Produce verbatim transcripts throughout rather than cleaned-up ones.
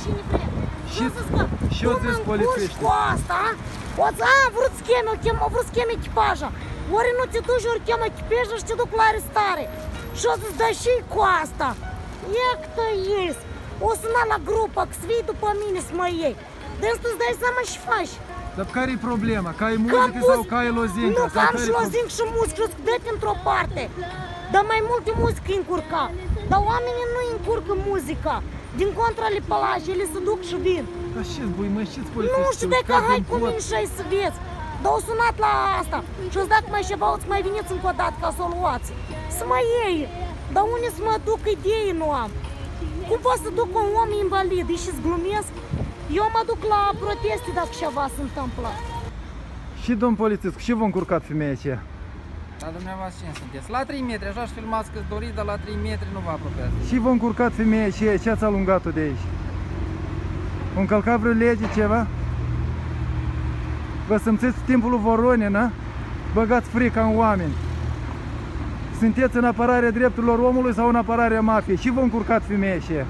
mașini vrem. Și, și tu o zis polițiști. cu asta, o să am vrut scheme, o chem, o vrut scheme echipaja. Ori nu te duci, ori chem echipajă și te duc la arestare. Și o să-ți dai și cu asta. Ia că ies. O suna la grupă, că să vii după mine să mă iei. De asta îți dai seama și faci. Dar care-i problema? Că ai muzică sau că ai lozincă? Nu, că am și lozincă și muzică și dă într-o parte. Dar mai multe muzică încurca. Dar oamenii nu încurcă muzica. Din contra le pălași, ele se duc și vin. Dar ce-ți bui, mă, ce-ți polițiști? Nu știu, dacă hai cu mine și ai să vezi. Dar au sunat la asta. Și o să dacă mai ceva, o să mai veniți încă o dată ca să o luați. Să mă iei. Dar unde să mă duc, idei nu am. Cum pot să duc un om invalid? Și să glumesc? Eu mă duc la proteste dacă ceva se întâmplă. Și domn polițist, și v-a încurcat femeia aceea? Dar dumneavoastră cine sunteți? La trei metri, așa și filmați câți doriți, dar la trei metri nu vă apropiați. Și v-a încurcat femeia aceea, ce ați alungat-o de aici? O încălcat vreo lege, ceva? Vă simțiți timpul lui Voronin, a? Băgați frica în oameni. Sunteți în apărarea drepturilor omului sau în apărarea mafiei? Și v-a încurcat femeia aceea?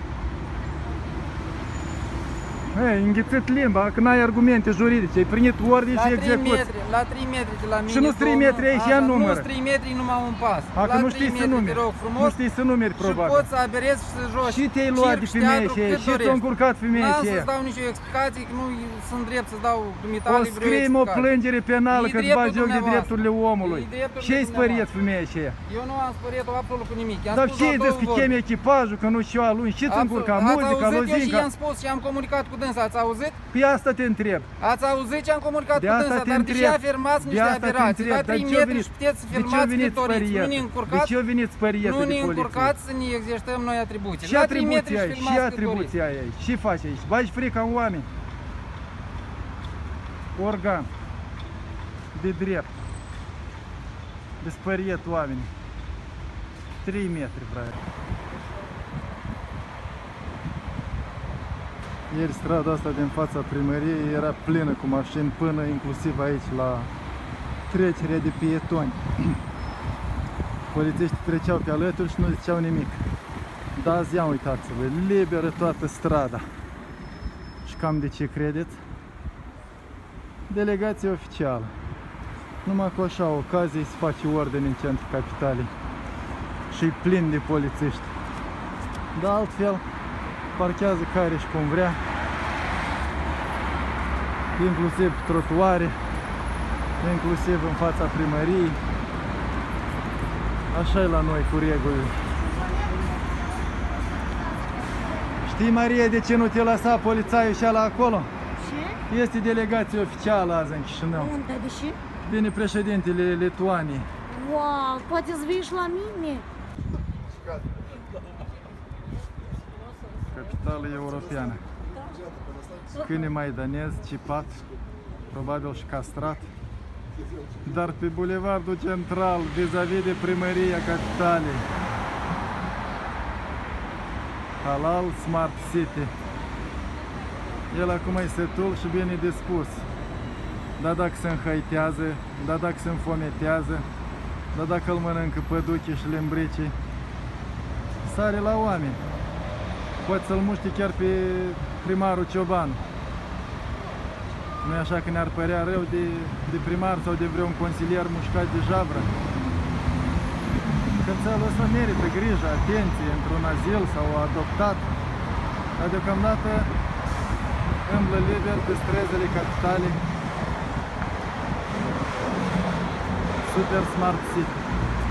Hei, înghițit limba, că n-ai argumente juridice, ai primit ordine și execuți. La trei metri de la mine. Și nu trei metri aici, ia număr. Nu trei metri, numai un pas. A, că nu știi să numeri. Nu știi să numeri, probabil. Și poți să aberezi și să joci. Și te-ai luat de femeie aceea, și ți-a încurcat femeia aceea. N-am să-ți dau nicio explicație, că nu sunt drept să dau dumitale vreo explicație. O scriem o plângere penală că-ți bagi joc de drepturile omului. Ce-ai spăriet femeia aceea? Eu nu am spăriet-o absolut cu nimic. Dar ce-ai zis că chemi echipajul, că nu știu aluni? Și ți-a încurcat muzica, lozinca? I-am spus și am comunicat cu dânsa, ați auzit? Pe asta te întreb. Ați auzit ce am comunicat cu dânsa, dar de ce afirmați niște aberații? La trei metri și puteți să filmați cât doriți. Nu ne încurcați, de ce veniți spărietă de poliție? Nu ne încurcați să ne exercităm noi atribuții. Ce atribuții ai? Ce atribuții ai aici? Ce faci aici? Bagi frica în oameni. Organ de drept. De spăriet oamenii. trei metri, frate. Ieri strada asta din fața primăriei era plină cu mașini până inclusiv aici la trecerea de pietoni. Polițiștii treceau pe alături și nu ziceau nimic. Dar azi ia uitați-vă, liberă toată strada. Și cam de ce credeți? Delegație oficială. Numai cu așa ocazie se face ordine în centrul capitalei. Și-i plin de polițiști. Dar altfel parchează care și cum vrea, inclusiv trotuare, inclusiv în fața primăriei. Așa e la noi cu regulile. Știi, Maria, de ce nu te lăsa polițaiul și ala acolo? Ce? Este delegație oficială azi în Chișinău. Unde? De ce? Vine președintele Lituaniei. Wow, poate să vii și la mine? Capitală europeană. Câine maidanez, cipat, probabil și castrat. Dar pe bulevardul central, vis-a-vis de primăria capitalei. Halal Smart City. El acum e setul și bine dispus. Dar dacă se înhăitează, dar dacă se înfometează, dar dacă îl mănâncă păduchii și lembricii, sare la oameni. Poate să-l muște chiar pe primarul Cioban. Nu-i așa că ne-ar părea rău de, de primar sau de vreun consilier mușcat de javră. Cățelul ăsta merită grijă, atenție, într-un azil sau adoptat. Dar deocamdată îmblă liber pe străzile capitalei. Super Smart City.